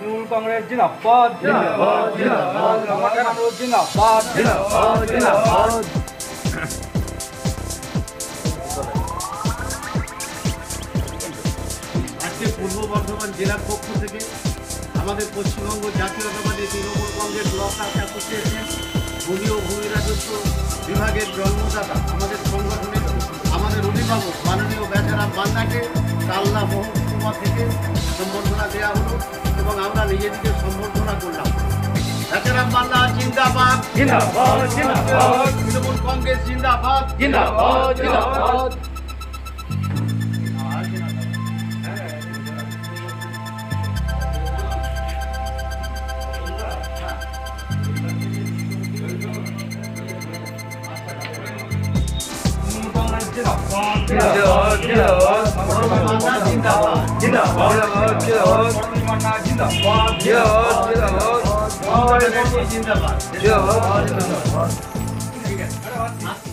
तृणमूल कांग्रेस जिंदाबाद जिंदाबाद जिंदाबाद कांग्रेस जिंदाबाद जिंदाबाद जिंदाबाद। আজকে পূর্ব বর্ধমান জেলার পক্ষ থেকে আমাদের পশ্চিমবঙ্গ জাতীয়তাবাদী তৃণমূল কংগ্রেস ব্লক অ্যাসোসিয়েশন ভূমি ও ভূমি রাজস্ব বিভাগের জন্মদাতা আমাদের সংগঠনের আমাদের অভিভাবক মাননীয় বেচারাম মান্নাকে কালনা মহকুমা থেকে সম্বর্ধনা দেওয়া হলো এবং আমরা নিজেদিকে সম্বর্ধনা করলাম। বেচারাম মান্না জিন্দাবাদ जिंदाबाद जिंदाबाद তৃণমূল কংগ্রেস জিন্দাবাদ जिंदाबाद जिंदाबाद। जिंदाबाद जिंदाबाद মান্না জিন্দাবাদ जिंदाबाद जिंदाबाद जिंदाबाद जिंदाबाद জিন্দাবাদ जिंदाबाद। ঠিক আছে।